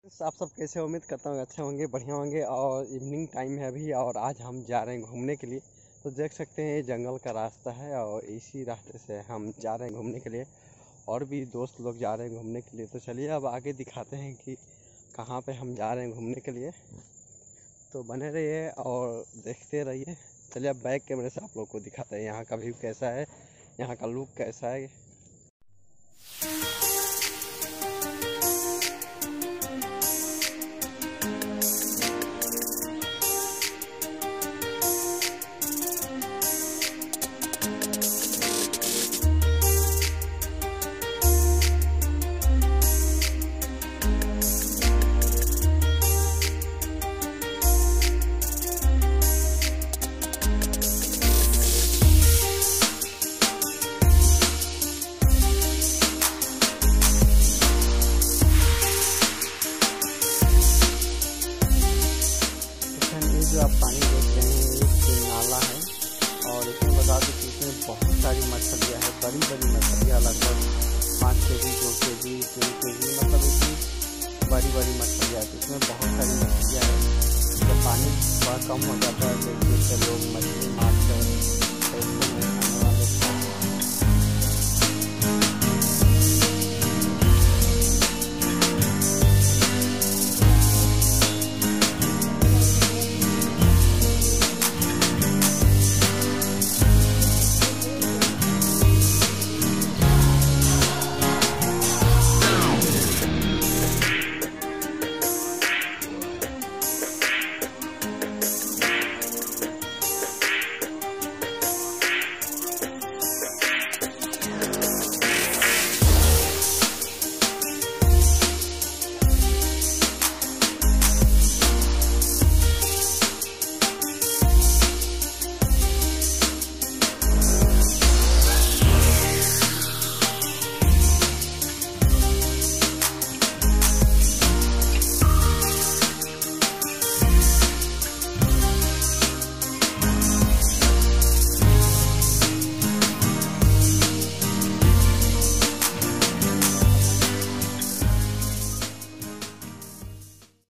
आप सब कैसे, उम्मीद करता हूँ अच्छे होंगे, बढ़िया होंगे। और इवनिंग टाइम है अभी और आज हम जा रहे हैं घूमने के लिए। तो देख सकते हैं ये जंगल का रास्ता है और इसी रास्ते से हम जा रहे हैं घूमने के लिए। और भी दोस्त लोग जा रहे हैं घूमने के लिए। तो चलिए अब आगे दिखाते हैं कि कहाँ पे हम जा रहे हैं घूमने के लिए। तो बने रहिए और देखते रहिए। चलिए अब बैक कैमरे से आप लोग को दिखाते हैं यहाँ का व्यू कैसा है, यहाँ का लुक कैसा है। जो आप पानी देख रहे हैं एक नाला है और इसमें बता दें कि इसमें बहुत सारी मछलियाँ हैं, बड़ी बड़ी मछलियाँ, लगभग 5 केजी 2 केजी 3 केजी, मतलब इतनी बड़ी बड़ी मछलियाँ हैं। इसमें बहुत सारी मछलियाँ हैं। जब पानी थोड़ा कम हो जाता है तो इससे लोग मछली मारकर